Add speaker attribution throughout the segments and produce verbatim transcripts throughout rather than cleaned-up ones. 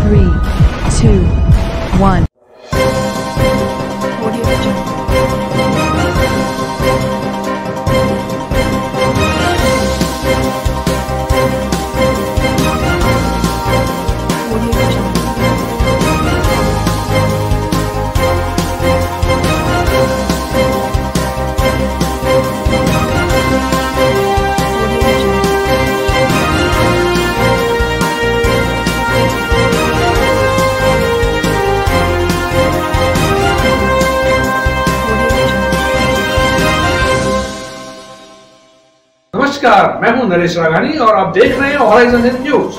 Speaker 1: Three, two, one.
Speaker 2: नमस्कार, मैं हूं नरेश राघानी और आप देख रहे हैं हॉराइजन न्यूज।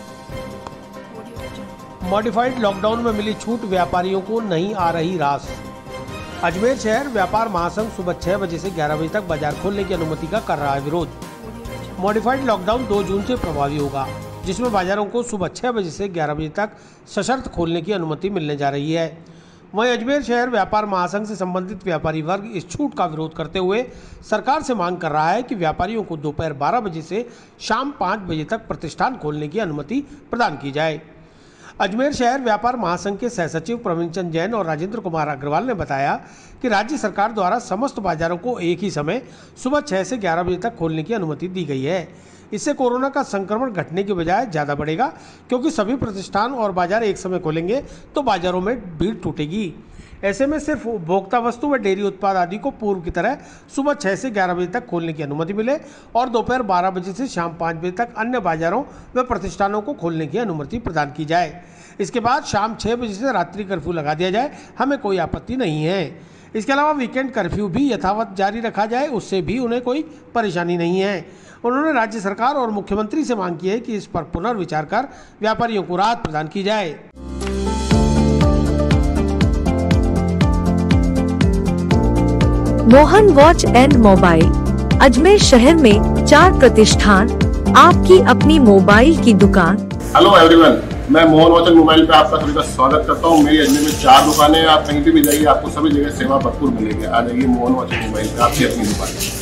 Speaker 3: मॉडिफाइड लॉकडाउन में मिली छूट व्यापारियों को नहीं आ रही रास। अजमेर शहर व्यापार महासंघ सुबह छह बजे से ग्यारह बजे तक बाजार खोलने की अनुमति का कर रहा है विरोध। मॉडिफाइड लॉकडाउन दो जून से प्रभावी होगा, जिसमें बाजारों को सुबह छह बजे से ग्यारह बजे तक सशर्त खोलने की अनुमति मिलने जा रही है। वहीं अजमेर शहर व्यापार महासंघ से संबंधित व्यापारी वर्ग इस छूट का विरोध करते हुए सरकार से मांग कर रहा है कि व्यापारियों को दोपहर बारह बजे से शाम पाँच बजे तक प्रतिष्ठान खोलने की अनुमति प्रदान की जाए। अजमेर शहर व्यापार महासंघ के सह सचिव प्रवीण चंद जैन और राजेंद्र कुमार अग्रवाल ने बताया कि राज्य सरकार द्वारा समस्त बाजारों को एक ही समय सुबह छह से ग्यारह बजे तक खोलने की अनुमति दी गई है। इससे कोरोना का संक्रमण घटने के बजाय ज़्यादा बढ़ेगा, क्योंकि सभी प्रतिष्ठान और बाजार एक समय खोलेंगे तो बाजारों में भीड़ टूटेगी। ऐसे में सिर्फ उपभोक्ता वस्तु व डेयरी उत्पाद आदि को पूर्व की तरह सुबह छह से ग्यारह बजे तक खोलने की अनुमति मिले और दोपहर बारह बजे से शाम पाँच बजे तक अन्य बाजारों व प्रतिष्ठानों को खोलने की अनुमति प्रदान की जाए। इसके बाद शाम छः बजे से रात्रि कर्फ्यू लगा दिया जाए, हमें कोई आपत्ति नहीं है। इसके अलावा वीकेंड कर्फ्यू भी यथावत जारी रखा जाए, उससे भी उन्हें कोई परेशानी नहीं है। उन्होंने राज्य सरकार और मुख्यमंत्री से मांग की है कि इस पर पुनर्विचार कर व्यापारियों को राहत प्रदान की जाए।
Speaker 1: Mohan watch and mobile Ajmer शहर में चार प्रतिष्ठान, आपकी अपनी मोबाइल की दुकान।
Speaker 4: हेलो एवरीवन, मैं मोहन वॉच एंड मोबाइल पे आपका सभी का स्वागत करता हूँ। मेरी अजमेर में चार दुकानें हैं, आप कहीं पे भी जाइए आपको सभी जगह सेवा भरपूर मिलेगी। आ जाइए मोहन वॉच एंड मोबाइल पे, आपकी अपनी दुकान,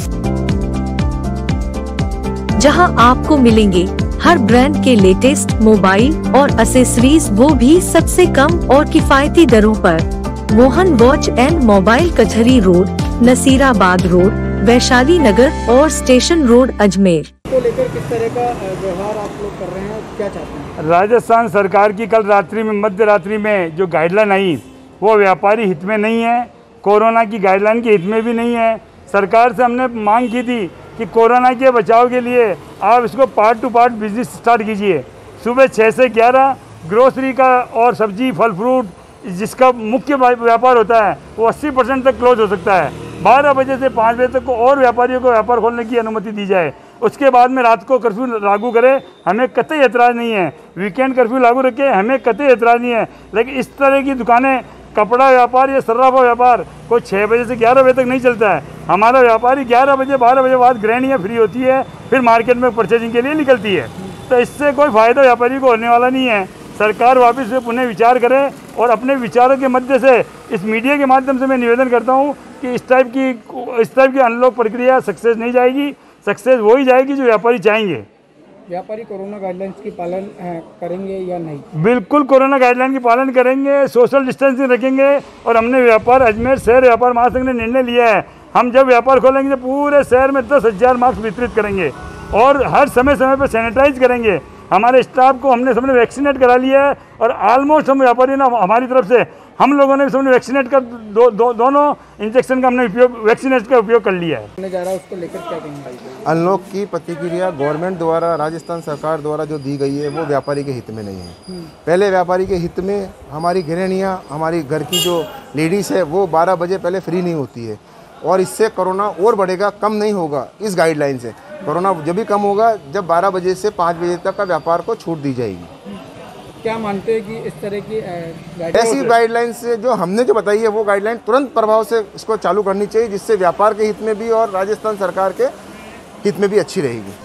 Speaker 1: जहां आपको मिलेंगे हर ब्रांड के लेटेस्ट मोबाइल और एक्सेसरीज, वो भी सबसे कम और किफायती दरों पर। Mohan watch and mobile Kachahari road, Nasirabad road, Vaishali Nagar और स्टेशन रोड अजमेर।
Speaker 5: को लेकर किस तरह का व्यवहार आप लोग कर रहे हैं, क्या चाहते हैं?
Speaker 6: राजस्थान सरकार की कल रात्रि में मध्य रात्रि में जो गाइडलाइन आई वो व्यापारी हित में नहीं है, कोरोना की गाइडलाइन के हित में भी नहीं है। सरकार से हमने मांग की थी कि कोरोना के बचाव के लिए आप इसको part two part business start कीजिए। सुबह छः से ग्यारह ग्रोसरी का और सब्जी फल फ्रूट जिसका मुख्य व्यापार होता है वो अस्सी परसेंट तक क्लोज हो सकता है। बारह बजे से पाँच बजे तक को और व्यापारियों को व्यापार खोलने की अनुमति दी जाए। उसके बाद में रात को कर्फ्यू लागू करें, हमें कतई एतराज़ नहीं है। वीकेंड कर्फ्यू लागू रखें, हमें कतई एतराज़ नहीं है। लेकिन इस तरह की दुकानें, कपड़ा व्यापार या सर्राफा व्यापार कोई छः बजे से ग्यारह बजे तक नहीं चलता है। हमारा व्यापारी ग्यारह बजे बारह बजे बाद गृहणियाँ फ्री होती है, फिर मार्केट में परचेजिंग के लिए निकलती है। तो इससे कोई फ़ायदा व्यापारी को होने वाला नहीं है। सरकार वापस से पुनः विचार करे और अपने विचारों के मध्य से इस मीडिया के माध्यम से मैं निवेदन करता हूँ कि इस टाइप की इस टाइप की अनलॉक प्रक्रिया सक्सेस नहीं जाएगी। सक्सेस वही जाएगी जो व्यापारी चाहेंगे।
Speaker 5: व्यापारी कोरोना गाइडलाइंस की पालन करेंगे या नहीं?
Speaker 6: बिल्कुल कोरोना गाइडलाइन की पालन करेंगे, सोशल डिस्टेंसिंग रखेंगे। और हमने व्यापार अजमेर शहर व्यापार महासंघ ने निर्णय लिया है, हम जब व्यापार खोलेंगे तो पूरे शहर में दस हजार मास्क वितरित करेंगे और हर समय समय पर सैनिटाइज करेंगे। हमारे स्टाफ को हमने सबने वैक्सीनेट करा लिया है और ऑलमोस्ट हम व्यापारी ना हमारी तरफ से हम लोगों ने सबने वैक्सीनेट का दो, दो, दोनों इंजेक्शन का हमने उपयोग वैक्सीनेट का उपयोग कर लिया है।
Speaker 5: जा रहा उसको लेकर क्या कहेंगे?
Speaker 7: अनलॉक की प्रतिक्रिया गवर्नमेंट द्वारा, राजस्थान सरकार द्वारा जो दी गई है वो व्यापारी के हित में नहीं है। पहले व्यापारी के हित में हमारी गृहणियाँ, हमारी घर की जो लेडीज़ है वो बारह बजे पहले फ्री नहीं होती है और इससे कोरोना और बढ़ेगा, कम नहीं होगा। इस गाइडलाइन से कोरोना जब भी कम होगा जब बारह बजे से पाँच बजे तक का व्यापार को छूट दी जाएगी।
Speaker 5: क्या मानते हैं कि इस तरह की
Speaker 7: ऐसी गाइडलाइन से जो हमने जो बताई है वो गाइडलाइन तुरंत प्रभाव से इसको चालू करनी चाहिए, जिससे व्यापार के हित में भी और राजस्थान सरकार के हित में भी अच्छी रहेगी।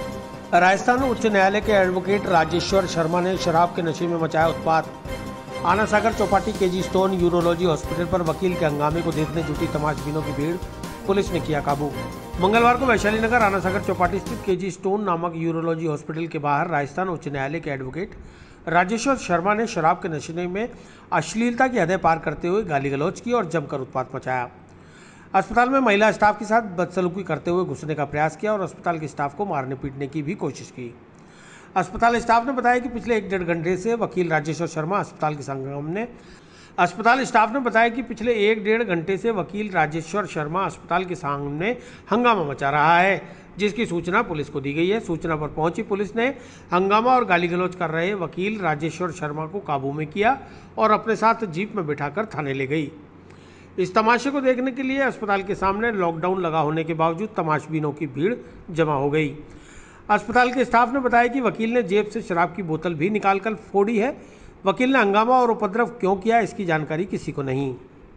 Speaker 3: राजस्थान उच्च न्यायालय के एडवोकेट राजेश्वर शर्मा ने शराब के नशे में मचाया उत्पात। Ana Sagar Chaupati KG stone urology hospital पर वकील के हंगामे को देखने जुटी तमाशबीनों की भीड़, पुलिस ने किया काबू। मंगलवार को वैशाली नगर आना सागर चौपाटी स्थित केजी स्टोन नामक यूरोलॉजी हॉस्पिटल के बाहर राजस्थान उच्च न्यायालय के एडवोकेट राजेश्वर शर्मा ने शराब के नशे में अश्लीलता की हदें पार करते हुए गाली गलौज की और जमकर उत्पात मचाया। अस्पताल में महिला स्टाफ के साथ बदसलूकी करते हुए घुसने का प्रयास किया और अस्पताल के स्टाफ को मारने पीटने की भी कोशिश की। अस्पताल स्टाफ ने बताया कि पिछले एक डेढ़ घंटे से वकील राजेश्वर शर्मा अस्पताल के सामने अस्पताल स्टाफ ने बताया कि पिछले एक डेढ़ घंटे से वकील राजेश्वर शर्मा अस्पताल के सामने हंगामा मचा रहा है, जिसकी सूचना पुलिस को दी गई है। सूचना पर पहुंची पुलिस ने हंगामा और गाली गलौज कर रहे वकील राजेश्वर शर्मा को काबू में किया और अपने साथ जीप में बिठाकर थाने ले गई। इस तमाशे को देखने के लिए अस्पताल के सामने लॉकडाउन लगा होने के बावजूद तमाशबीनों की भीड़ जमा हो गई। अस्पताल के स्टाफ ने बताया कि वकील ने जेब से शराब की बोतल भी निकालकर फोड़ी है। वकील ने हंगामा और उपद्रव क्यों किया, इसकी जानकारी किसी को नहीं।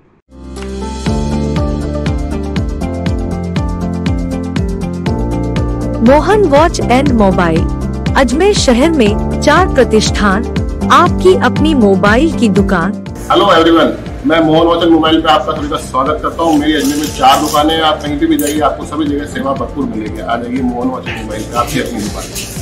Speaker 1: Mohan watch and mobile Ajmer शहर में चार प्रतिष्ठान, आपकी अपनी मोबाइल की दुकान।
Speaker 4: हेलो एवरीवन, मैं मोहन वॉच एंड मोबाइल पे आपका सभी का स्वागत करता हूँ। मेरी अजमेर में चार दुकानें हैं, आप कहीं पे भी जाइए आपको सभी जगह सेवा भरपूर मिलेगी। आ जाइए मोहन वॉच एंड मोबाइल पे, आपकी अपनी दुकान,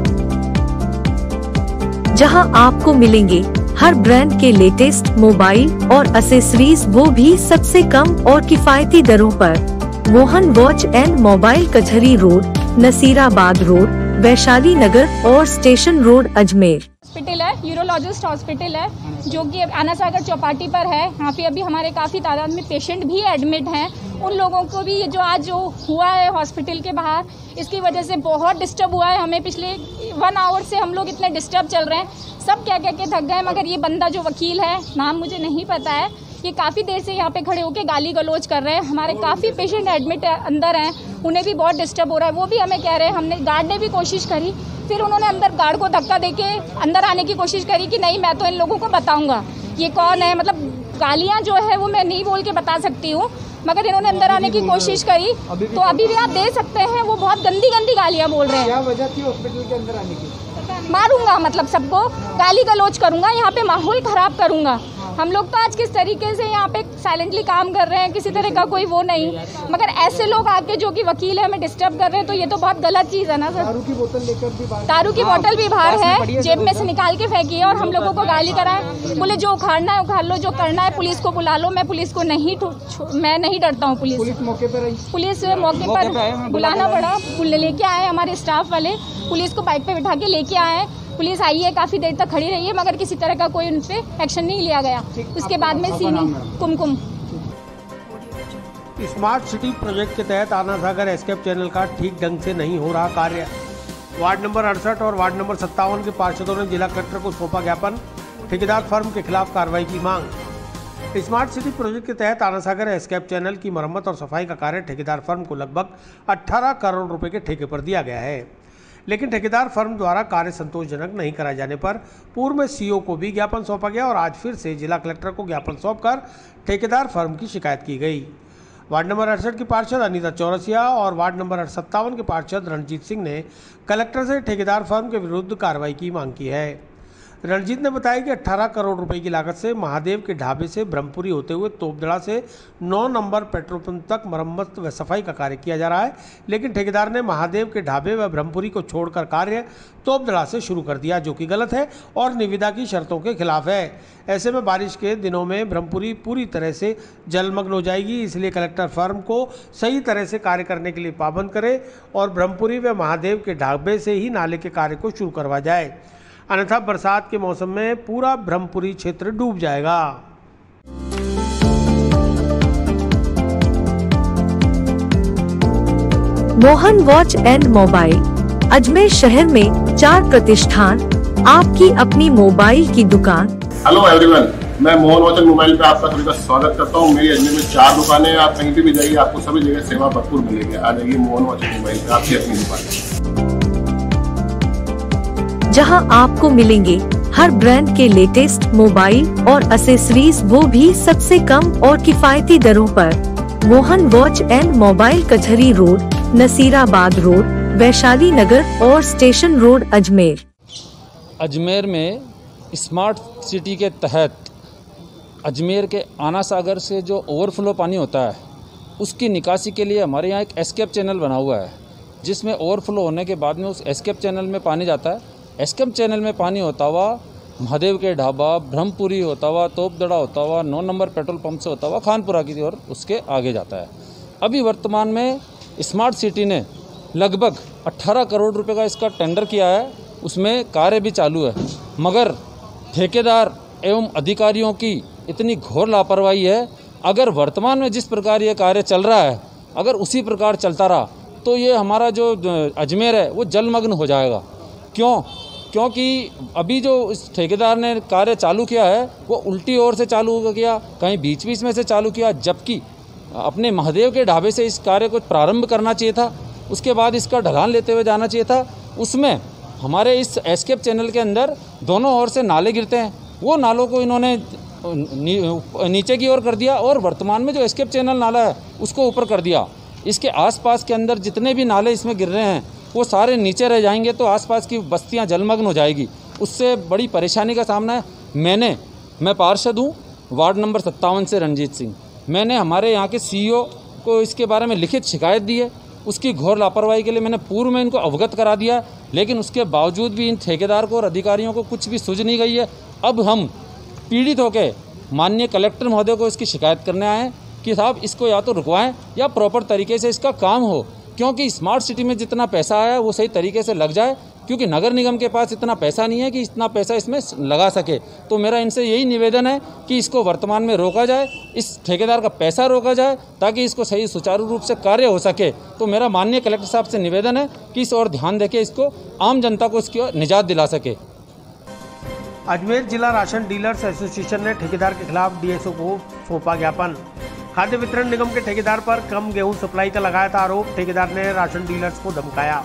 Speaker 1: जहां आपको मिलेंगे हर ब्रांड के लेटेस्ट मोबाइल और एसेसरीज, वो भी सबसे कम और किफायती दरों पर। Mohan watch and mobile Kachahari road, Nasirabad road, Vaishali Nagar और स्टेशन रोड अजमेर।
Speaker 8: हॉस्पिटल है, यूरोलॉजिस्ट हॉस्पिटल है जो कि आना सागर चौपाटी पर है। यहाँ पे अभी हमारे काफ़ी तादाद में पेशेंट भी एडमिट हैं। उन लोगों को भी ये जो आज जो हुआ है हॉस्पिटल के बाहर, इसकी वजह से बहुत डिस्टर्ब हुआ है। हमें पिछले वन आवर से हम लोग इतने डिस्टर्ब चल रहे हैं, सब क्या क्या के थक गए। मगर ये बंदा जो वकील है, नाम मुझे नहीं पता है, ये काफ़ी देर से यहाँ पे खड़े होकर गाली गलौज कर रहे हैं। हमारे काफ़ी पेशेंट एडमिट अंदर हैं, उन्हें भी बहुत डिस्टर्ब हो रहा है। वो भी हमें कह रहे हैं, हमने गार्ड ने भी कोशिश करी, फिर उन्होंने अंदर गार्ड को धक्का देके अंदर आने की कोशिश करी कि नहीं मैं तो इन लोगों को बताऊंगा ये कौन है। मतलब गालियाँ जो है वो मैं नहीं बोल के बता सकती हूँ, मगर इन्होंने अंदर आने की कोशिश करी तो अभी भी आप देख सकते हैं वो बहुत गंदी गंदी गालियाँ बोल रहे हैं।
Speaker 5: क्या वजह थी हॉस्पिटल के अंदर आने की?
Speaker 8: मारूंगा, मतलब सबको गाली गलौज करूंगा, यहाँ पे माहौल खराब करूंगा। हम लोग तो आज किस तरीके से यहाँ पे साइलेंटली काम कर रहे हैं, किसी तरह का कोई वो नहीं, मगर ऐसे लोग आके जो कि वकील है हमें डिस्टर्ब कर रहे हैं, तो ये तो बहुत गलत चीज़ है ना सर।
Speaker 5: दारू की बोतल लेकर भी बाहर
Speaker 8: दारू की बोतल भी बाहर है, जेब में से निकाल के फेंकी है और हम लोगों को गाली कराए। बोले जो उखाड़ना है उखाड़ लो, जो करना है पुलिस को बुला लो। मैं पुलिस को नहीं, मैं नहीं डरता हूँ। पुलिस
Speaker 5: पुलिस मौके पर आई,
Speaker 8: पुलिस मौके पर बुलाना पड़ा, लेके आए हमारे स्टाफ वाले, पुलिस को बाइक पे बिठा के लेके आए। पुलिस आई है, काफ़ी देर तक खड़ी रही है, मगर किसी तरह का कोई उन पर एक्शन नहीं लिया गया। उसके बाद में सीनी कुमकुम
Speaker 3: स्मार्ट सिटी प्रोजेक्ट के तहत आना सागर एस्केप चैनल का ठीक ढंग से नहीं हो रहा कार्य। वार्ड नंबर अड़सठ और वार्ड नंबर सत्तावन के पार्षदों ने जिला कलेक्टर को सौंपा ज्ञापन, ठेकेदार फर्म के खिलाफ कार्रवाई की मांग। स्मार्ट सिटी प्रोजेक्ट के तहत आना सागर एस्केप चैनल की मरम्मत और सफाई का कार्य ठेकेदार फर्म को लगभग अठारह करोड़ रुपए के ठेके पर दिया गया है, लेकिन ठेकेदार फर्म द्वारा कार्य संतोषजनक नहीं कराए जाने पर पूर्व में सीओ को भी ज्ञापन सौंपा गया और आज फिर से जिला कलेक्टर को ज्ञापन सौंपकर ठेकेदार फर्म की शिकायत की गई। वार्ड नंबर अड़सठ की पार्षद अनीता चौरसिया और वार्ड नंबर सत्तावन के पार्षद रणजीत सिंह ने कलेक्टर से ठेकेदार फर्म के विरुद्ध कार्रवाई की मांग की है। रणजीत ने बताया कि अठारह करोड़ रुपए की लागत से महादेव के ढाबे से ब्रह्मपुरी होते हुए तोपदड़ा से नौ नंबर पेट्रोल पंप तक मरम्मत व सफाई का कार्य किया जा रहा है, लेकिन ठेकेदार ने महादेव के ढाबे व ब्रह्मपुरी को छोड़कर कार्य तोपदड़ा से शुरू कर दिया, जो कि गलत है और निविदा की शर्तों के खिलाफ है। ऐसे में बारिश के दिनों में ब्रह्मपुरी पूरी तरह से जलमग्न हो जाएगी, इसलिए कलेक्टर फर्म को सही तरह से कार्य करने के लिए पाबंद करे और ब्रह्मपुरी व महादेव के ढाबे से ही नाले के कार्य को शुरू करवा जाए, अन्यथा बरसात के मौसम में पूरा ब्रह्मपुरी क्षेत्र डूब जाएगा।
Speaker 1: Mohan watch and mobile Ajmer शहर में चार प्रतिष्ठान, आपकी अपनी मोबाइल की दुकान।
Speaker 4: हेलो एवरीवन, मैं मोहन वॉच एंड मोबाइल पे आपका सभी का स्वागत करता हूँ। मेरी अजमेर में चार दुकानें हैं, आप कहीं पे भी जाइए आपको सभी जगह सेवा भरपूर मिलेगी। आ जाइए मोहन वॉच एंड मोबाइल पे, आपकी अपनी दुकान,
Speaker 1: जहां आपको मिलेंगे हर ब्रांड के लेटेस्ट मोबाइल और एसेसरीज, वो भी सबसे कम और किफायती दरों पर। Mohan watch and mobile Kachahari road, Nasirabad road, Vaishali Nagar और स्टेशन रोड अजमेर।
Speaker 9: अजमेर में स्मार्ट सिटी के तहत अजमेर के आना सागर से जो ओवरफ्लो पानी होता है उसकी निकासी के लिए हमारे यहाँ एक एस्केप चैनल बना हुआ है, जिसमें ओवरफ्लो होने के बाद में उस एस्केप चैनल में पानी जाता है। एस्केप चैनल में पानी होता हुआ महादेव के ढाबा, ब्रह्मपुरी होता हुआ, तोपदड़ा होता हुआ, नौ नंबर पेट्रोल पंप से होता हुआ खानपुरा की ओर उसके आगे जाता है। अभी वर्तमान में स्मार्ट सिटी ने लगभग अठारह करोड़ रुपए का इसका टेंडर किया है, उसमें कार्य भी चालू है, मगर ठेकेदार एवं अधिकारियों की इतनी घोर लापरवाही है। अगर वर्तमान में जिस प्रकार ये कार्य चल रहा है, अगर उसी प्रकार चलता रहा तो ये हमारा जो अजमेर है वो जलमग्न हो जाएगा। क्यों? क्योंकि अभी जो इस ठेकेदार ने कार्य चालू किया है वो उल्टी ओर से चालू किया, कहीं बीच बीच में से चालू किया, जबकि अपने महादेव के ढाबे से इस कार्य को प्रारंभ करना चाहिए था, उसके बाद इसका ढलान लेते हुए जाना चाहिए था। उसमें हमारे इस एस्केप चैनल के अंदर दोनों ओर से नाले गिरते हैं, वो नालों को इन्होंने नी, नीचे की ओर कर दिया और वर्तमान में जो एस्केप चैनल नाला है उसको ऊपर कर दिया। इसके आसपास के अंदर जितने भी नाले इसमें गिर रहे हैं वो सारे नीचे रह जाएंगे, तो आसपास की बस्तियां जलमग्न हो जाएगी, उससे बड़ी परेशानी का सामना है। मैंने मैं पार्षद हूँ वार्ड नंबर सत्तावन से रणजीत सिंह, मैंने हमारे यहाँ के सीईओ को इसके बारे में लिखित शिकायत दी है। उसकी घोर लापरवाही के लिए मैंने पूर्व में इनको अवगत करा दिया, लेकिन उसके बावजूद भी इन ठेकेदार को और अधिकारियों को कुछ भी सूझ नहीं गई है। अब हम पीड़ित होकर माननीय कलेक्टर महोदय को इसकी शिकायत करने आए हैं कि साहब इसको या तो रुकवाएं या प्रॉपर तरीके से इसका काम हो, क्योंकि स्मार्ट सिटी में जितना पैसा आया है वो सही तरीके से लग जाए, क्योंकि नगर निगम के पास इतना पैसा नहीं है कि इतना पैसा इसमें लगा सके। तो मेरा इनसे यही निवेदन है कि इसको वर्तमान में रोका जाए, इस ठेकेदार का पैसा रोका जाए ताकि इसको सही सुचारू रूप से कार्य हो सके। तो मेरा माननीय कलेक्टर साहब से निवेदन है कि इस और ध्यान देके इसको आम जनता को इसकी निजात दिला सके।
Speaker 3: अजमेर जिला राशन डीलर्स एसोसिएशन ने ठेकेदार के खिलाफ डीएसओ को सौंपा ज्ञापन। खाद्य वितरण निगम के ठेकेदार पर कम गेहूं सप्लाई का लगाया था आरोप, ठेकेदार ने राशन डीलर्स को धमकाया।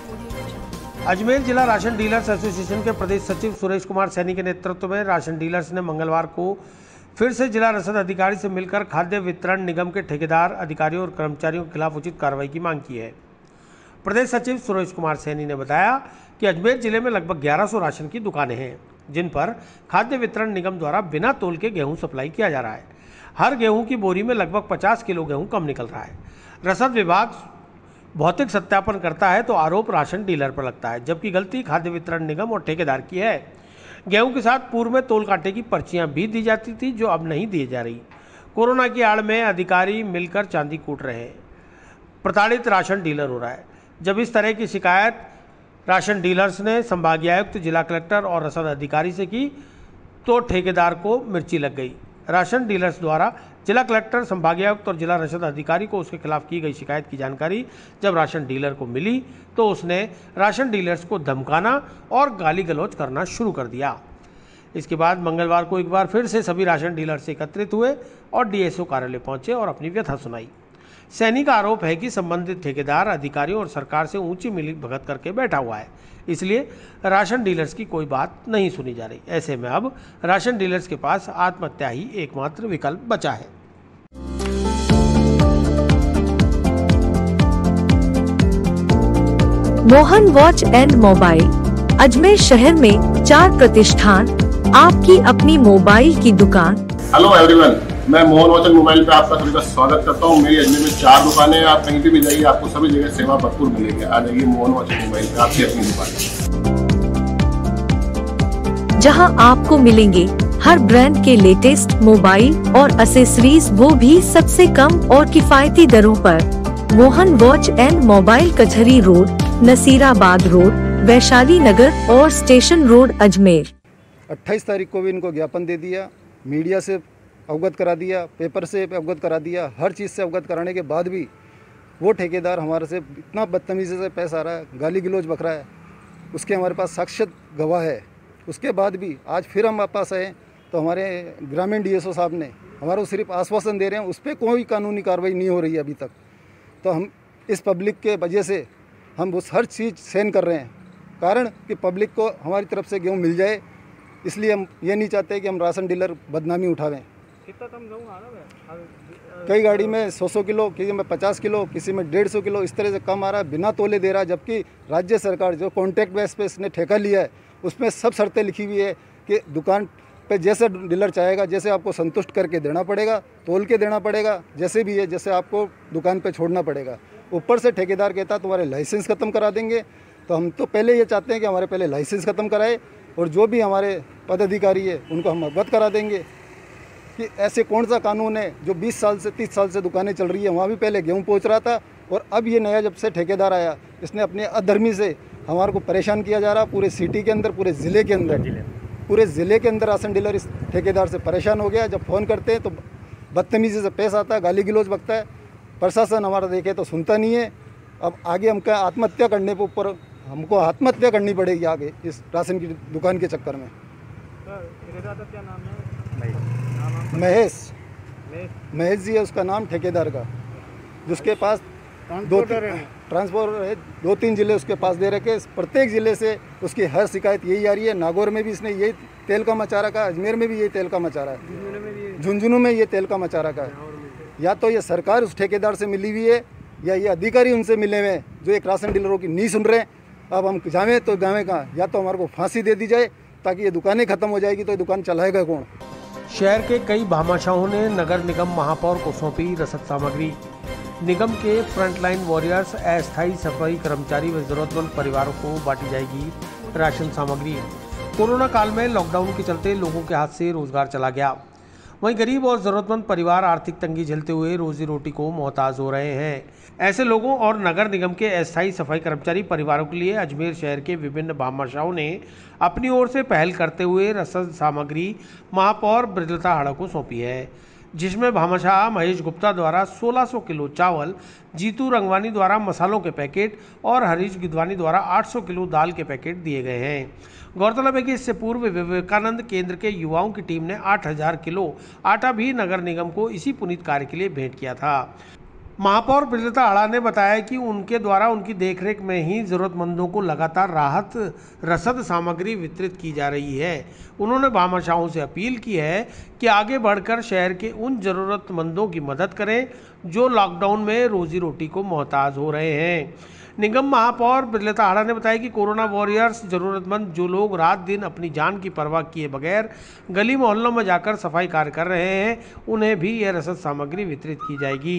Speaker 3: अजमेर जिला राशन डीलर्स एसोसिएशन के प्रदेश सचिव सुरेश कुमार सैनी के नेतृत्व में राशन डीलर्स ने मंगलवार को फिर से जिला रसद अधिकारी से मिलकर खाद्य वितरण निगम के ठेकेदार, अधिकारियों और कर्मचारियों के खिलाफ उचित कार्रवाई की मांग की है। प्रदेश सचिव सुरेश कुमार सैनी ने बताया कि अजमेर जिले में लगभग ग्यारह सौ राशन की दुकानें हैं जिन पर खाद्य वितरण निगम द्वारा बिना तोल के गेहूं सप्लाई किया जा रहा है। हर गेहूं की बोरी में लगभग पचास किलो गेहूं कम निकल रहा है। रसद विभाग भौतिक सत्यापन करता है तो आरोप राशन डीलर पर लगता है, जबकि गलती खाद्य वितरण निगम और ठेकेदार की है। गेहूं के साथ पूर्व में तोल कांटे की पर्चियां भी दी जाती थी जो अब नहीं दी जा रही। कोरोना की आड़ में अधिकारी मिलकर चांदी कूट रहे हैं, प्रताड़ित राशन डीलर हो रहा है। जब इस तरह की शिकायत राशन डीलर्स ने संभागायुक्त, जिला कलेक्टर और रसद अधिकारी से की तो ठेकेदार को मिर्ची लग गई। राशन डीलर्स द्वारा जिला कलेक्टर, संभागायुक्त और जिला रसद अधिकारी को उसके खिलाफ की गई शिकायत की जानकारी जब राशन डीलर को मिली तो उसने राशन डीलर्स को धमकाना और गाली गलौज करना शुरू कर दिया। इसके बाद मंगलवार को एक बार फिर से सभी राशन डीलर्स एकत्रित हुए और डीएसओ कार्यालय पहुंचे और अपनी व्यथा सुनाई। सैनी का आरोप है कि संबंधित ठेकेदार अधिकारियों और सरकार से ऊंची मिली भगत करके बैठा हुआ है, इसलिए राशन डीलर्स की कोई बात नहीं सुनी जा रही। ऐसे में अब राशन डीलर्स के पास आत्महत्या ही एकमात्र विकल्प बचा है।
Speaker 1: Mohan watch and mobile Ajmer शहर में चार प्रतिष्ठान, आपकी अपनी मोबाइल की दुकान।
Speaker 4: हेलो एवरीवन, मैं मोहन वॉच एंड मोबाइल पे आपका सभी का स्वागत करता हूँ। मेरी अजमेर में चार दुकानें हैं, आप कहीं पे भी जाइए आपको सभी जगह सेवा भरपूर मिलेगी। आ जाइए मोहन वॉच एंड मोबाइल पे, आपकी अपनी दुकान,
Speaker 1: जहां आपको मिलेंगे हर ब्रांड के लेटेस्ट मोबाइल और एसेसरीज, वो भी सबसे कम और किफायती दरों पर। Mohan watch and mobile, Kachahari road, Nasirabad road, Vaishali Nagar और स्टेशन रोड, अजमेर।
Speaker 10: अट्ठाईस तारीख को भी इनको ज्ञापन दे दिया, मीडिया से अवगत करा दिया, पेपर से अवगत करा दिया, हर चीज़ से अवगत कराने के बाद भी वो ठेकेदार हमारे से इतना बदतमीज़ी से पेश आ रहा है, गाली गलौज बक रहा है, उसके हमारे पास साक्षात गवाह है। उसके बाद भी आज फिर हम पास आए तो हमारे ग्रामीण डीएसओ साहब ने हमारा सिर्फ आश्वासन दे रहे हैं, उस पर कोई कानूनी कार्रवाई नहीं हो रही है अभी तक। तो हम इस पब्लिक के वजह से हम उस हर चीज़ सहन कर रहे हैं, कारण कि पब्लिक को हमारी तरफ से गेहूँ मिल जाए, इसलिए हम ये नहीं चाहते कि हम राशन डीलर बदनामी उठावें।
Speaker 5: कितना कम गेहूँ आ रहा है?
Speaker 10: कई गाड़ी में सौ सौ किलो, किसी में पचास किलो, किसी में डेढ़ सौ किलो, इस तरह से कम आ रहा है, बिना तोले दे रहा है। जबकि राज्य सरकार जो कॉन्ट्रैक्ट बेस पे इसने ठेका लिया है उसमें सब शर्तें लिखी हुई है कि दुकान पे जैसे डीलर चाहेगा, जैसे आपको संतुष्ट करके देना पड़ेगा, तोल के देना पड़ेगा, जैसे भी है जैसे आपको दुकान पे छोड़ना पड़ेगा। ऊपर से ठेकेदार कहता तुम्हारे लाइसेंस ख़त्म करा देंगे, तो हम तो पहले ये चाहते हैं कि हमारे पहले लाइसेंस ख़त्म कराए, और जो भी हमारे पदाधिकारी है उनको हम अवगत करा देंगे कि ऐसे कौन सा कानून है जो बीस साल से तीस साल से दुकानें चल रही है, वहाँ भी पहले गेहूँ पहुँच रहा था और अब ये नया जब से ठेकेदार आया इसने अपने अधर्मी से हमारे को परेशान किया जा रहा। पूरे सिटी के अंदर, पूरे ज़िले के अंदर, पूरे ज़िले के अंदर राशन डीलर इस ठेकेदार से परेशान हो गया। जब फ़ोन करते हैं तो बदतमीज़ी से पेश आता है, गाली गलौज बकता है। प्रशासन हमारा देखे तो सुनता नहीं है। अब आगे हमका आत्महत्या करने के ऊपर हमको आत्महत्या करनी पड़ेगी आगे इस राशन की दुकान के चक्कर में।
Speaker 5: क्या नाम है?
Speaker 10: महेश महेश जी है उसका नाम ठेकेदार का, जिसके पास दो ट्रांसपोर्टर है, दो तीन ज़िले उसके पास दे रखे। प्रत्येक ज़िले से उसकी हर शिकायत यही आ रही है। नागौर में भी इसने यही तेल का मचा रखा है, अजमेर में भी यही तेल का मचा रहा है, झुंझुनू में ये तेल का मचा रखा है। या तो ये सरकार उस ठेकेदार से मिली हुई है या ये अधिकारी उनसे मिले हुए हैं जो एक राशन डीलरों की नहीं सुन रहे हैं। अब हम जावें तो जावें कहाँ? या तो हमारे को फांसी दे दी जाए ताकि ये दुकानें खत्म हो जाएगी, तो ये दुकान चलाएगा कौन?
Speaker 3: शहर के कई भामाशाहों ने नगर निगम महापौर को सौंपी रसद सामग्री। निगम के फ्रंटलाइन वॉरियर्स, अस्थायी सफाई कर्मचारी व जरूरतमंद परिवारों को बांटी जाएगी राशन सामग्री। कोरोना काल में लॉकडाउन के चलते लोगों के हाथ से रोजगार चला गया, वहीं गरीब और जरूरतमंद परिवार आर्थिक तंगी झेलते हुए रोजी रोटी को मोहताज हो रहे हैं। ऐसे लोगों और नगर निगम के अस्थायी सफाई कर्मचारी परिवारों के लिए अजमेर शहर के विभिन्न भामाशाहों ने अपनी ओर से पहल करते हुए रसद सामग्री महापौर ब्रजलता हाड़ा को सौंपी है, जिसमें भामाशाह महेश गुप्ता द्वारा सोलह सौ किलो चावल, जीतू रंगवानी द्वारा मसालों के पैकेट और हरीश गिदवानी द्वारा आठ सौ किलो दाल के पैकेट दिए गए हैं। गौरतलब है कि इससे पूर्व विवेकानंद केंद्र के युवाओं की टीम ने आठ हज़ार किलो आटा भी नगर निगम को इसी पुनीत कार्य के लिए भेंट किया था। महापौर ब्रजलता हाड़ा ने बताया कि उनके द्वारा उनकी देखरेख में ही जरूरतमंदों को लगातार राहत रसद सामग्री वितरित की जा रही है। उन्होंने भामाशाहों से अपील की है कि आगे बढ़कर शहर के उन जरूरतमंदों की मदद करें जो लॉकडाउन में रोजी रोटी को मोहताज हो रहे हैं। निगम महापौर ब्रजलता हाड़ा ने बताया कि कोरोना वॉरियर्स, जरूरतमंद जो लोग रात दिन अपनी जान की परवाह किए बगैर गली मोहल्लों में जाकर सफाई कार्य कर रहे हैं, उन्हें भी यह रसद सामग्री वितरित की जाएगी।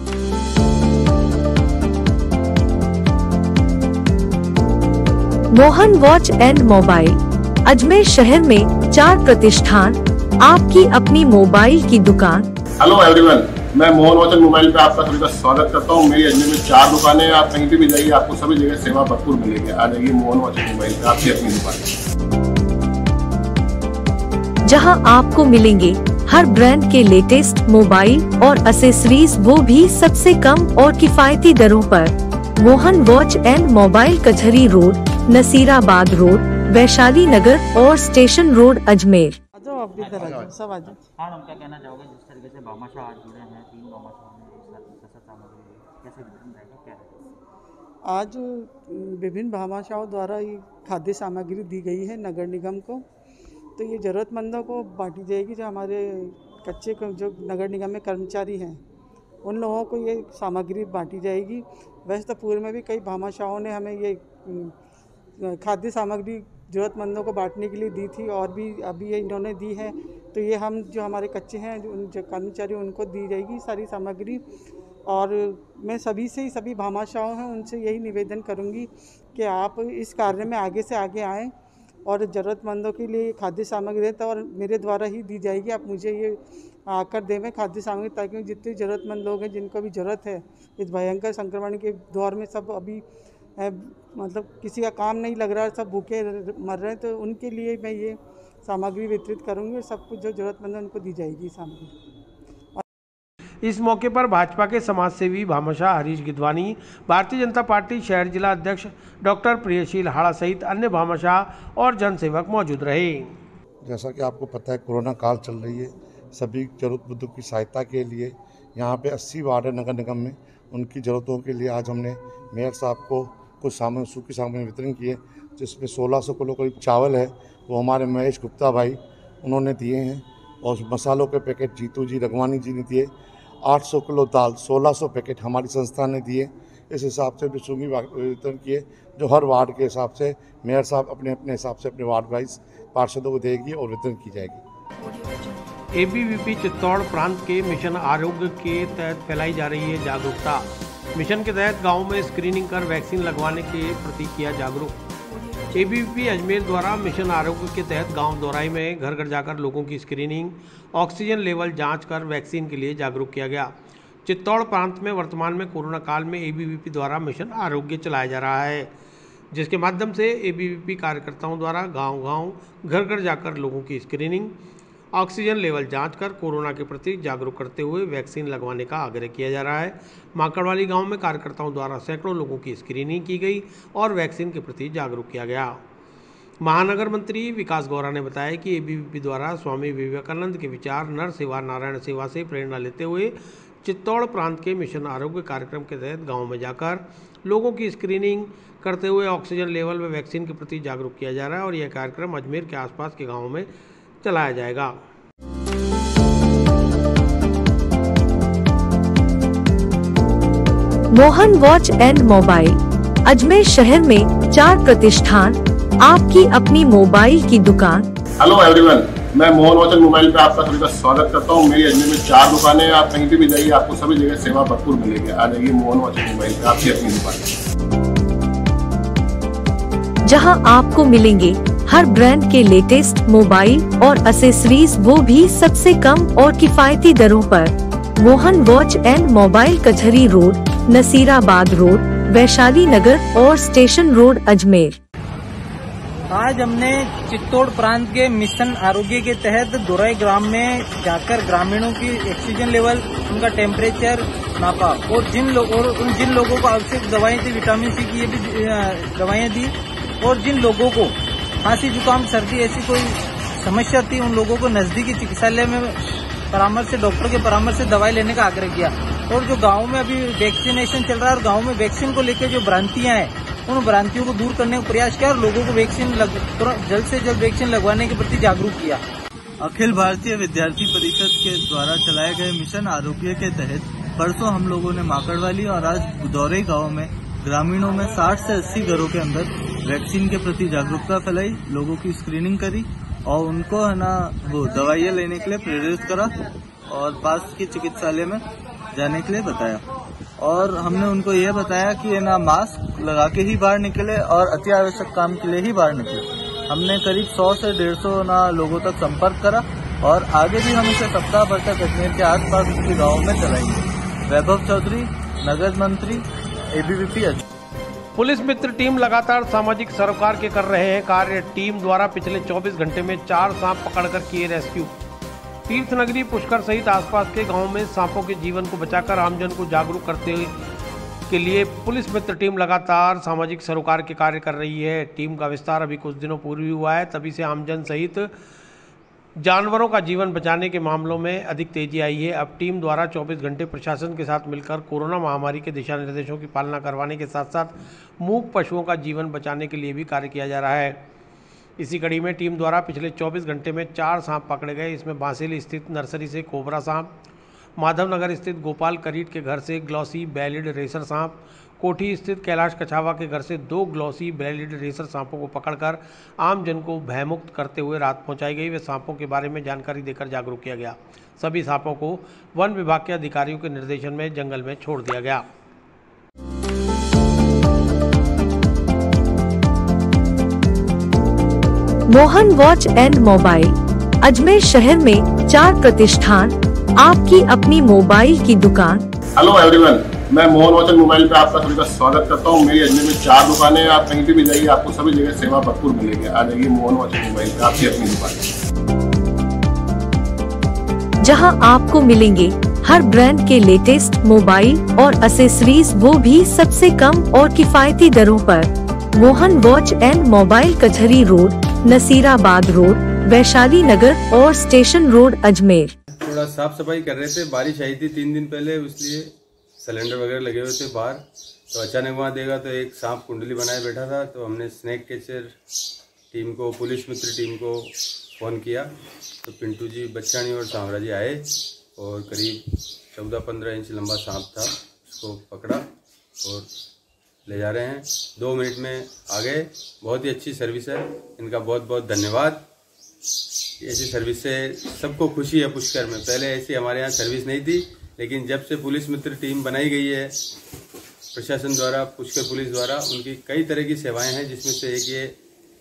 Speaker 1: Mohan watch and mobile Ajmer शहर में चार प्रतिष्ठान, आपकी अपनी मोबाइल की दुकान।
Speaker 4: हेलो एवरीवन, मैं मोहन वॉच एंड मोबाइल पे आपका सभी का स्वागत करता हूँ। मेरी अजमेर में चार दुकानें हैं, आप कहीं भी, भी जाइए आपको सभी जगह सेवा भरपूर मिलेगी। आ जाइए मोहन वॉच एंड मोबाइल पे, आपकी अपनी दुकान,
Speaker 1: जहां आपको मिलेंगे हर ब्रांड के लेटेस्ट मोबाइल और एसेसरीज, वो भी सबसे कम और किफायती दरों पर। Mohan watch and mobile Kachahari road, Nasirabad road, Vaishali Nagar और स्टेशन रोड अजमेर।
Speaker 11: आप भी इधर आ जाओ, सब आ जाओ।
Speaker 12: हाँ, हम क्या कहना चाहोगे जिस तरीके से भामाशाह आज जुड़े हैं, तीन भामाशाह में रसद सामग्री कैसे वितरण रहेगा, क्या रहेगा?
Speaker 11: आज विभिन्न भामाशाहों द्वारा ये खाद्य सामग्री दी गई है नगर निगम को, तो ये ज़रूरतमंदों को बांटी जाएगी। जो हमारे कच्चे जो नगर निगम में कर्मचारी हैं उन लोगों को ये सामग्री बांटी जाएगी। वैसे तो पूर्व में भी कई भामाशाहों ने हमें ये खाद्य सामग्री ज़रूरतमंदों को बांटने के लिए दी थी और भी अभी ये इन्होंने दी है। तो ये हम जो हमारे कच्चे हैं, जो जो कर्मचारी, उनको दी जाएगी सारी सामग्री। और मैं सभी से ही, सभी भामाशाहों हैं उनसे यही निवेदन करूंगी कि आप इस कार्य में आगे से आगे आएँ और ज़रूरतमंदों के लिए खाद्य सामग्री दें, तो और मेरे द्वारा ही दी जाएगी। आप मुझे ये आकर देवें खाद्य सामग्री, ताकि जितने ज़रूरतमंद लोग हैं जिनको भी ज़रूरत है इस भयंकर संक्रमण के दौर में, सब अभी है, मतलब किसी का काम नहीं लग रहा है, सब भूखे मर रहे हैं, तो उनके लिए मैं ये सामग्री वितरित करूंगी और सब कुछ जो ज़रूरतमंद है उनको दी जाएगी सामग्री।
Speaker 3: इस मौके पर भाजपा के समाज सेवी भामाशाह हरीश गिदवानी, भारतीय जनता पार्टी शहर जिला अध्यक्ष डॉक्टर प्रियशील हाड़ा सहित अन्य भामाशाह और जनसेवक मौजूद रहे।
Speaker 13: जैसा कि आपको पता है, कोरोना काल चल रही है, सभी जरूरतमंदों की सहायता के लिए यहाँ पे अस्सी वार्ड है नगर निगम में, उनकी ज़रूरतों के लिए आज हमने मेयर साहब को कुछ सामान, सूखी सामग्री वितरण किए, जिसमें सोलह सौ किलो करीब चावल है, वो हमारे महेश गुप्ता भाई उन्होंने दिए हैं। और मसालों के पैकेट जीतू जी रंगवानी जी ने दिए। आठ सौ किलो दाल, सोलह सौ पैकेट हमारी संस्था ने दिए। इस हिसाब से भी सूखी वितरण किए, जो हर वार्ड के हिसाब से मेयर साहब अपने अपने हिसाब से अपने वार्ड वाइज पार्षदों को देगी और वितरण की जाएगी।
Speaker 3: A B V P Chittor प्रांत के मिशन आरोग्य के तहत फैलाई जा रही है जागरूकता। मिशन के तहत गांव में स्क्रीनिंग कर वैक्सीन लगवाने के प्रति किया जागरूक। एबीवीपी अजमेर द्वारा मिशन आरोग्य के तहत गांव दौराई में घर घर जाकर लोगों की स्क्रीनिंग, ऑक्सीजन लेवल जांच कर वैक्सीन के लिए जागरूक किया गया। चित्तौड़ प्रांत में वर्तमान में कोरोना काल में एबीवीपी द्वारा मिशन आरोग्य चलाया जा रहा है, जिसके माध्यम से एबीवीपी कार्यकर्ताओं द्वारा गांव-गांव, घर घर जाकर लोगों की स्क्रीनिंग, ऑक्सीजन लेवल जांच कर कोरोना के प्रति जागरूक करते हुए वैक्सीन लगवाने का आग्रह किया जा रहा है। माकड़वाली गांव में कार्यकर्ताओं द्वारा सैकड़ों लोगों की स्क्रीनिंग की गई और वैक्सीन के प्रति जागरूक किया गया। महानगर मंत्री विकास गौरा ने बताया कि एबीवीपी द्वारा स्वामी विवेकानंद के विचार नर सेवा नारायण सेवा से प्रेरणा लेते हुए चित्तौड़ प्रांत के मिशन आरोग्य कार्यक्रम के तहत गाँव में जाकर लोगों की स्क्रीनिंग करते हुए ऑक्सीजन लेवल व वैक्सीन के प्रति जागरूक किया जा रहा है और यह कार्यक्रम अजमेर के आसपास के गाँवों में चलाया जाएगा।
Speaker 1: Mohan watch and mobile Ajmer शहर में चार प्रतिष्ठान, आपकी अपनी मोबाइल की दुकान।
Speaker 4: हेलो एवरीवन, मैं मोहन वॉच एंड मोबाइल पे आपका सभी का स्वागत करता हूँ। मेरी अजमेर में चार दुकानें हैं, आप कहीं भी, भी जाइए आपको सभी जगह सेवा भरपूर मिलेगी। आ जाइए मोहन वॉच एंड मोबाइल पे, आपकी अपनी दुकान,
Speaker 1: जहां आपको मिलेंगे हर ब्रांड के लेटेस्ट मोबाइल और एसेसरीज, वो भी सबसे कम और किफायती दरों पर। Mohan watch and mobile Kachahari road, Nasirabad road, Vaishali Nagar और स्टेशन रोड अजमेर।
Speaker 14: आज हमने चित्तौड़ प्रांत के मिशन आरोग्य के तहत दोराई ग्राम में जाकर ग्रामीणों की ऑक्सीजन लेवल, उनका टेम्परेचर नापा और जिन लोगों और जिन लोगों को आवश्यक दवाएं थी, विटामिन सी की ये भी दवाएं दी और जिन लोगों को खांसी जुकाम सर्दी ऐसी कोई समस्या थी उन लोगों को नजदीकी चिकित्सालय में परामर्श से, डॉक्टर के परामर्श से दवाई लेने का आग्रह किया। और जो गांव में अभी वैक्सीनेशन चल रहा है और गांव में वैक्सीन को लेकर जो भ्रांतियां हैं उन भ्रांतियों को दूर करने का प्रयास किया और लोगों को वैक्सीन लग, जल्द से जल्द वैक्सीन लगवाने के प्रति जागरूक किया।
Speaker 15: अखिल भारतीय विद्यार्थी परिषद के द्वारा चलाए गए मिशन आरोग्य के तहत परसों हम लोगों ने माकड़वाली और आज दौरे गाँव में ग्रामीणों में साठ से अस्सी घरों के अंदर वैक्सीन के प्रति जागरूकता फैलाई, लोगों की स्क्रीनिंग करी और उनको है ना वो दवाइयाँ लेने के लिए प्रेरित करा और पास के चिकित्सालय में जाने के लिए बताया। और हमने उनको यह बताया कि है ना मास्क लगा के ही बाहर निकले और अति आवश्यक काम के लिए ही बाहर निकले। हमने करीब सौ से डेढ़ सौ ना लोगों तक संपर्क करा और आगे भी हम इसे सप्ताह भर तक अजमेर के आसपास के गाँव में चलाएंगे। वैभव चौधरी, नगर मंत्री, एबीवीपी अजमेर।
Speaker 3: पुलिस मित्र टीम लगातार सामाजिक सरोकार के कर रहे हैं कार्य। टीम द्वारा पिछले चौबीस घंटे में चार सांप पकड़कर किए रेस्क्यू। तीर्थ नगरी पुष्कर सहित आसपास के गांवों में सांपों के जीवन को बचाकर आमजन को जागरूक करते के लिए पुलिस मित्र टीम लगातार सामाजिक सरोकार के कार्य कर रही है। टीम का विस्तार अभी कुछ दिनों पूर्व ही हुआ है, तभी से आमजन सहित जानवरों का जीवन बचाने के मामलों में अधिक तेजी आई है। अब टीम द्वारा चौबीस घंटे प्रशासन के साथ मिलकर कोरोना महामारी के दिशा निर्देशों की पालना करवाने के साथ साथ मूक पशुओं का जीवन बचाने के लिए भी कार्य किया जा रहा है। इसी कड़ी में टीम द्वारा पिछले चौबीस घंटे में चार सांप पकड़े गए। इसमें बांसेली स्थित नर्सरी से कोबरा सांप, माधवनगर स्थित गोपाल करीट के घर से ग्लॉसी बेलिड रेसर सांप, कोठी स्थित कैलाश कछावा के घर से दो ग्लॉसी बेलिड रेसर सांपों को पकड़कर आम जन को भयमुक्त करते हुए राहत पहुंचाई गई। वे सांपों के बारे में जानकारी देकर जागरूक किया गया। सभी सांपों को वन विभाग के अधिकारियों के निर्देशन में जंगल में छोड़ दिया गया।
Speaker 1: Mohan watch and mobile Ajmer शहर में चार प्रतिष्ठान, आपकी अपनी मोबाइल की दुकान।
Speaker 4: हेलो एवरीवन, मैं मोहन वॉच एंड मोबाइल पे आपका सभी का स्वागत करता हूँ। मेरी अजमेर में चार दुकानें हैं, आप कहीं भी, भी जाइए आपको सभी जगह सेवा भरपूर मिलेगी। आ जाइए मोहन वॉच एंड मोबाइल पे, आपकी अपनी दुकान,
Speaker 1: जहां आपको मिलेंगे हर ब्रांड के लेटेस्ट मोबाइल और एसेसरीज, वो भी सबसे कम और किफायती दरों पर। Mohan watch and mobile Kachahari road, Nasirabad road, Vaishali Nagar और स्टेशन रोड अजमेर।
Speaker 16: थोड़ा साफ सफाई कर रहे थे, बारिश आई थी तीन दिन पहले, इसलिए सिलेंडर वगैरह लगे हुए थे बाहर। तो अचानक वहाँ देखा तो एक सांप कुंडली बनाए बैठा था। तो हमने स्नैक कैचर टीम को, पुलिस मित्र टीम को फ़ोन किया तो पिंटू जी, बच्चानी और सांवरा जी आए और करीब चौदह पंद्रह इंच लंबा सांप था, उसको पकड़ा और ले जा रहे हैं। दो मिनट में आ गए। बहुत ही अच्छी सर्विस है, इनका बहुत बहुत धन्यवाद। ऐसी सर्विस से सबको खुशी है पुष्कर में। पहले ऐसी हमारे यहाँ सर्विस नहीं थी, लेकिन जब से पुलिस मित्र टीम बनाई गई है प्रशासन द्वारा, पुष्कर पुलिस द्वारा, उनकी कई तरह की सेवाएं हैं, जिसमें से एक ये